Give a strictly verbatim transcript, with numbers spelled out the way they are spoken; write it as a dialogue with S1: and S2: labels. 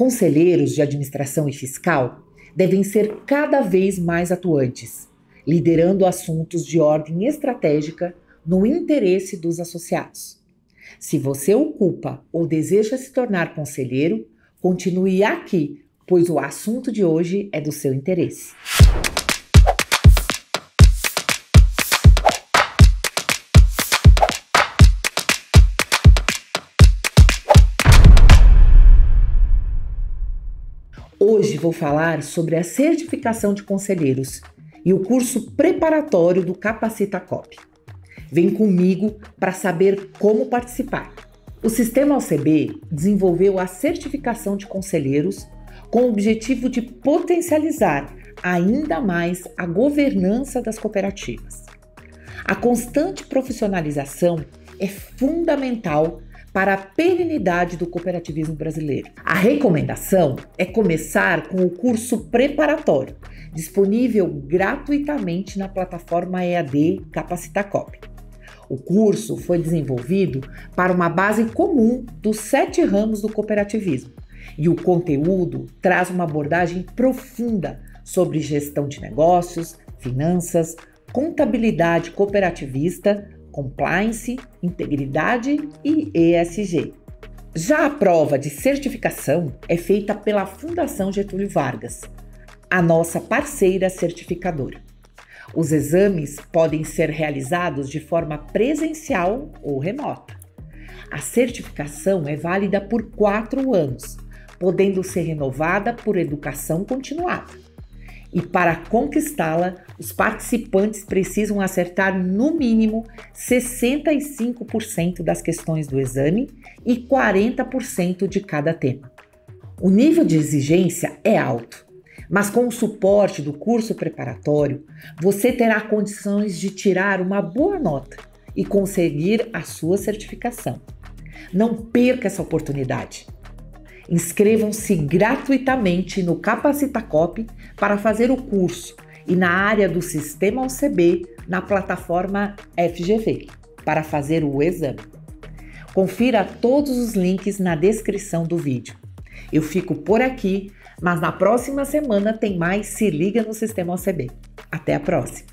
S1: Conselheiros de administração e fiscal devem ser cada vez mais atuantes, liderando assuntos de ordem estratégica no interesse dos associados. Se você ocupa ou deseja se tornar conselheiro, continue aqui, pois o assunto de hoje é do seu interesse. Hoje vou falar sobre a certificação de conselheiros e o curso preparatório do Capacita Cop. Vem comigo para saber como participar. O Sistema O C B desenvolveu a certificação de conselheiros com o objetivo de potencializar ainda mais a governança das cooperativas. A constante profissionalização é fundamental para a perenidade do cooperativismo brasileiro. A recomendação é começar com o curso preparatório, disponível gratuitamente na plataforma E A D Capacita Cop. O curso foi desenvolvido para uma base comum dos sete ramos do cooperativismo e o conteúdo traz uma abordagem profunda sobre gestão de negócios, finanças, contabilidade cooperativista, compliance, integridade e E S G. Já a prova de certificação é feita pela Fundação Getúlio Vargas, a nossa parceira certificadora. Os exames podem ser realizados de forma presencial ou remota. A certificação é válida por quatro anos, podendo ser renovada por educação continuada. E para conquistá-la, os participantes precisam acertar no mínimo sessenta e cinco por cento das questões do exame e quarenta por cento de cada tema. O nível de exigência é alto, mas com o suporte do curso preparatório, você terá condições de tirar uma boa nota e conseguir a sua certificação. Não perca essa oportunidade. Inscrevam-se gratuitamente no Capacita Cop para fazer o curso e na área do Sistema O C B na plataforma F G V para fazer o exame. Confira todos os links na descrição do vídeo. Eu fico por aqui, mas na próxima semana tem mais Se Liga no Sistema O C B. Até a próxima!